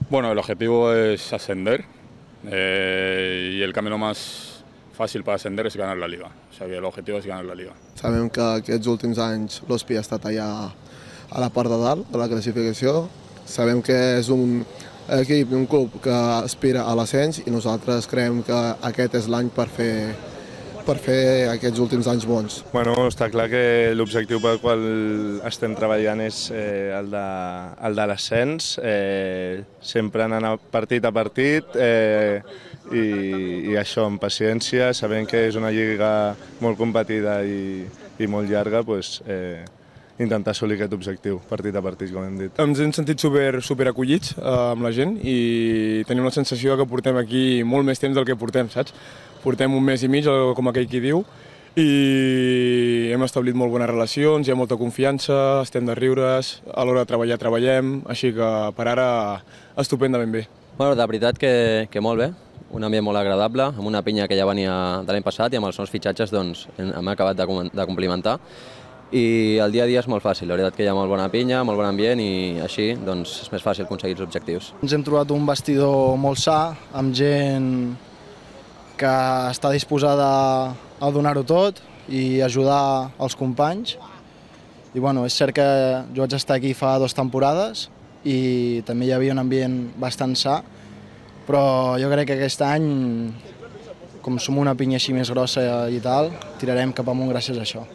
Bueno, el objetivo es ascender y el camino más fácil para ascender es ganar la Liga. O sea que el objetivo es ganar la Liga. Sabem que aquests últims anys l'Hospi ha estat allà a la part de dalt de la classificació. Sabem que és un equip i un club que aspira a l'ascens i nosaltres creiem que aquest és l'any per fer aquests últims anys bons. Bueno, està clar que l'objectiu pel qual estem treballant és el de l'ascens, sempre anant partit a partit i això amb paciència, sabent que és una lliga molt competida i molt llarga, intentar assolir aquest objectiu, partit a partit, com hem dit. Ens hem sentit super acollits amb la gent i tenim la sensació que portem aquí molt més temps del que portem, saps? Portem un mes i mig, com aquell qui diu, i hem establit molt bones relacions, hi ha molta confiança, estem de riures, a l'hora de treballar treballem, així que per ara estupendament bé. Bueno, de veritat que molt bé, un ambient molt agradable, amb una pinya que ja venia de l'any passat i amb els nous fitxatges doncs, hem acabat de complimentar. I el dia a dia és molt fàcil, la veritat que hi ha molt bona pinya, molt bon ambient i així doncs, és més fàcil aconseguir els objectius. Ens hem trobat un vestidor molt sa, amb gent que està disposada a donar-ho tot i ajudar els companys. I bueno, és cert que jo vaig estar aquí fa 2 temporades i també hi havia un ambient bastant sa, però jo crec que aquest any, com som una pinya així més grossa i tal, tirarem cap amunt gràcies a això.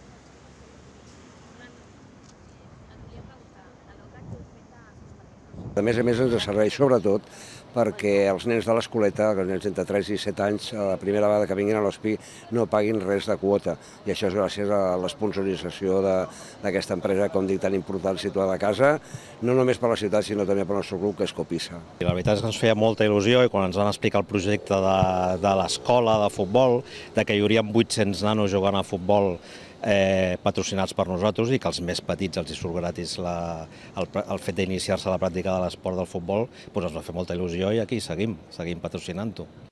A més ens serveix sobretot perquè els nens de l'escoleta, els nens entre 3 i 7 anys, la primera vegada que vinguin a l'Hospi no paguin res de quota. I això és gràcies a l'esponsorització d'aquesta empresa, com dic, tan important situada a casa, no només per la ciutat, sinó també pel nostre club, que és Copisa. La veritat és que ens feia molta il·lusió i quan ens van explicar el projecte de l'escola de futbol, de que hi haurien 800 nanos jugant a futbol patrocinats per nosaltres i que els més petits els hi surt gratis el fet d'iniciar-se a la pràctica de l'esport del futbol, ens va fer molta il·lusió i aquí seguim patrocinant-ho.